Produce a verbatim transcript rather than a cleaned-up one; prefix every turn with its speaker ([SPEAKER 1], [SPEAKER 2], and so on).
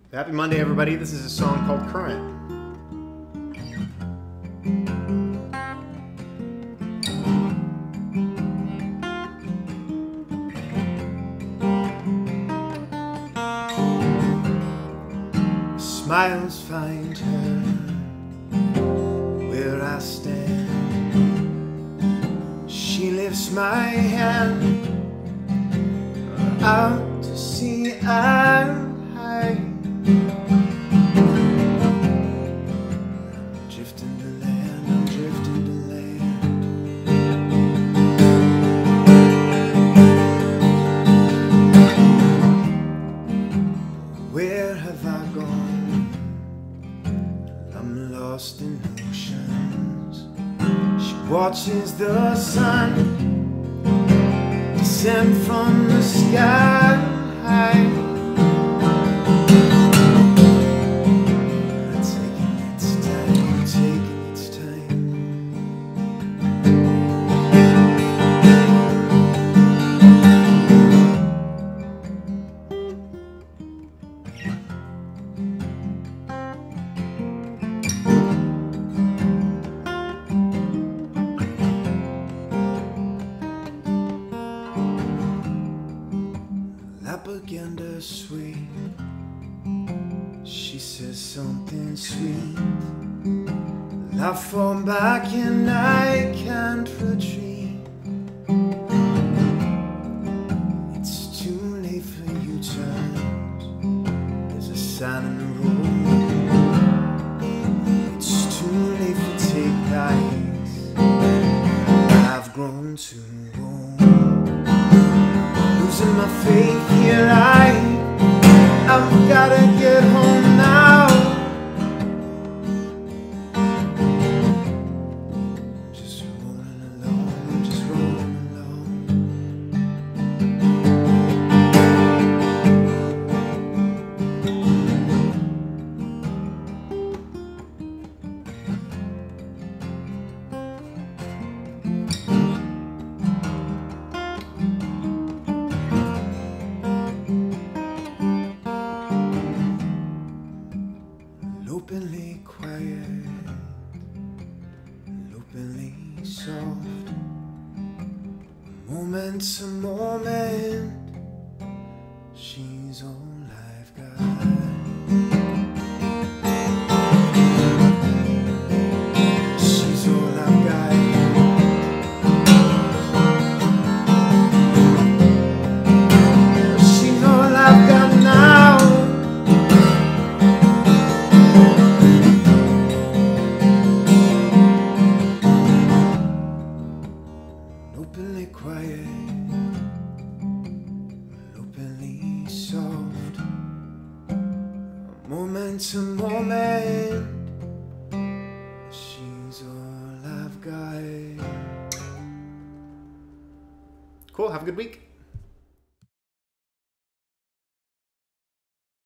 [SPEAKER 1] Happy Monday, everybody. This is a song called Current. Smiles find her where I stand. She lifts my hand out to sea and high. Drifting to land, I'm drifting to land. Where have I gone? I'm lost in oceans. She watches the sun descend from the sky. Taking its time, taking its time. Lapaganda sweet, she says something sweet. I fall back and I can't retreat. It's too late for U-turns. There's a sign in the road. It's too late for take backs. I've grown too old. Losing my faith here, I, I've gotta get home now. Just rolling along, just rolling along. Openly quiet, openly soft. Moment to moment, she's all I've got. She's all I've got. She's all I've got now. Openly quiet, openly soft. Moment to moment, she's all I've got. Cool, have a good week.